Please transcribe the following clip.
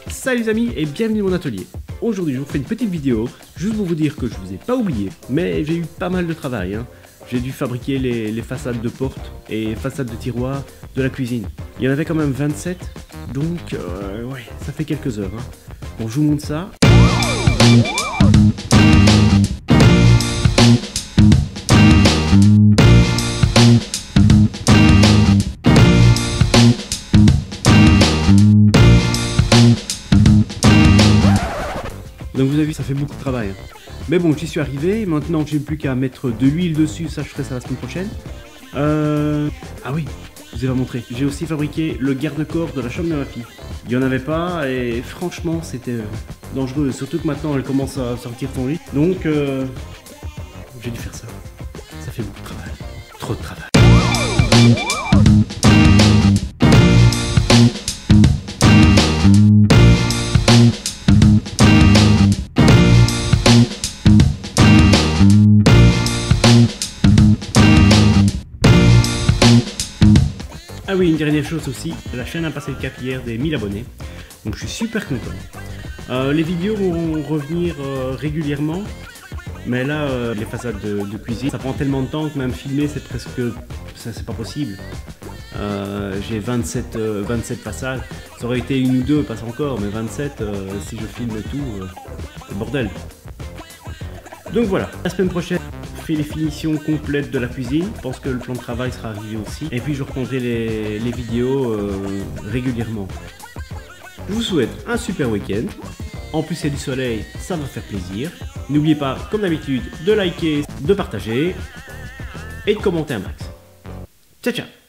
Salut les amis et bienvenue dans mon atelier. Aujourd'hui je vous fais une petite vidéo, juste pour vous dire que je vous ai pas oublié, mais j'ai eu pas mal de travail. J'ai dû fabriquer les façades de portes et façades de tiroirs de la cuisine. Il y en avait quand même 27, donc ouais, ça fait quelques heures. Bon, je vous montre ça. Donc vous avez vu, ça fait beaucoup de travail. Mais bon, j'y suis arrivé. Maintenant, j'ai plus qu'à mettre de l'huile dessus. Ça, je ferai ça la semaine prochaine. Ah oui, je vous ai pas montré. J'ai aussi fabriqué le garde-corps de la chambre de ma fille. Il n'y en avait pas et franchement, c'était dangereux. Surtout que maintenant, elle commence à sortir son lit. Donc, j'ai dû faire ça. Ça fait beaucoup de travail. Trop de travail. Ah oui, une dernière chose aussi, la chaîne a passé le cap hier des 1000 abonnés, donc je suis super content. Les vidéos vont revenir régulièrement, mais là, les façades de cuisine, ça prend tellement de temps que même filmer, c'est presque... c'est pas possible. J'ai 27 façades, ça aurait été une ou deux, passe encore, mais 27, si je filme tout, c'est bordel. Donc voilà, la semaine prochaine, les finitions complètes de la cuisine. Je pense que le plan de travail sera arrivé aussi. Et puis je reprendrai les vidéos régulièrement. Je vous souhaite un super week-end. En plus, il y a du soleil, ça va faire plaisir. N'oubliez pas, comme d'habitude, de liker, de partager et de commenter un max. Ciao, ciao!